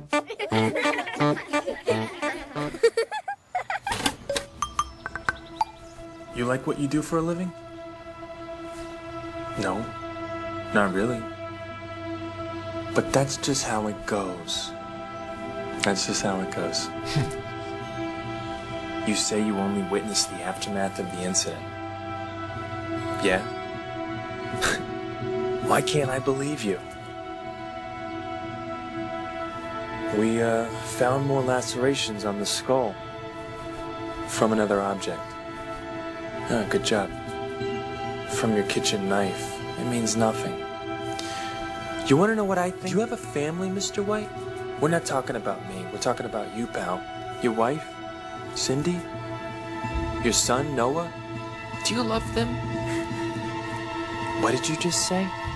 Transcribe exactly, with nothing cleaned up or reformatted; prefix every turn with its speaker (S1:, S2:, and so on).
S1: You like what you do for a living? No, not really. But that's just how it goes. That's just how it goes. You say you only witnessed the aftermath of the incident. Yeah? Why can't I believe you? We uh, found more lacerations on the skull from another object. Ah, good job. From your kitchen knife. It means nothing. You want to know what I think? Do you have a family, Mister White? We're not talking about me. We're talking about you, pal. Your wife, Cindy? Your son, Noah? Do you love them? What did you just say?